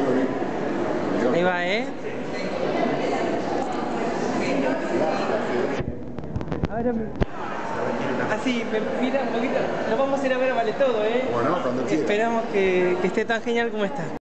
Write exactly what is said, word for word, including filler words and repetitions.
Ahí va, ¿eh? Ahora me... Así, me mira un poquito. Nos vamos a ir a ver a Vale Todo, ¿eh? Bueno, cuando quieras. Esperamos que, que esté tan genial como está.